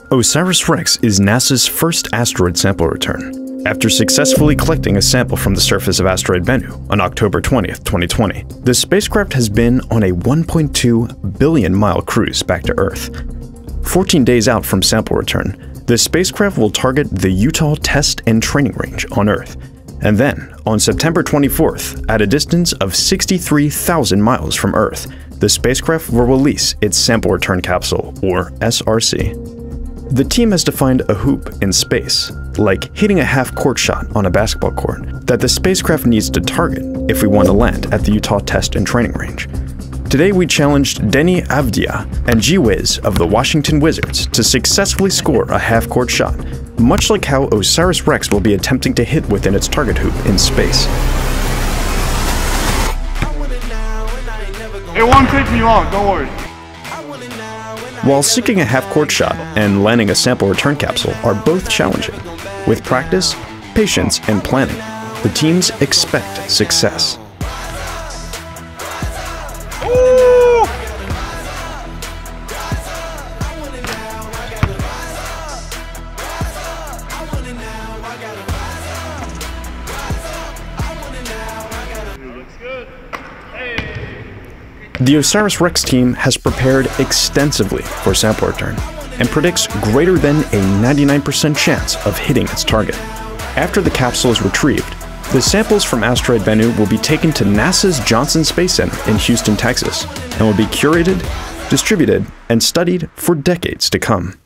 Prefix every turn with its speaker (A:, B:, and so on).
A: OSIRIS-REx is NASA's first asteroid sample return. After successfully collecting a sample from the surface of asteroid Bennu on October 20th, 2020, the spacecraft has been on a 1.2 billion-mile cruise back to Earth. 14 days out from sample return, the spacecraft will target the Utah Test and Training Range on Earth. And then, on September 24th, at a distance of 63,000 miles from Earth, the spacecraft will release its sample return capsule, or SRC. The team has defined a hoop in space, like hitting a half-court shot on a basketball court, that the spacecraft needs to target if we want to land at the Utah Test and Training Range. Today we challenged Deni Avdija and G-Wiz of the Washington Wizards to successfully score a half-court shot, much like how OSIRIS-REx will be attempting to hit within its target hoop in space.
B: It won't take me long, don't worry.
A: While sinking a half-court shot and landing a sample return capsule are both challenging, with practice, patience, and planning, the teams expect success. The OSIRIS-REx team has prepared extensively for sample return and predicts greater than a 99% chance of hitting its target. After the capsule is retrieved, the samples from asteroid Bennu will be taken to NASA's Johnson Space Center in Houston, Texas, and will be curated, distributed, and studied for decades to come.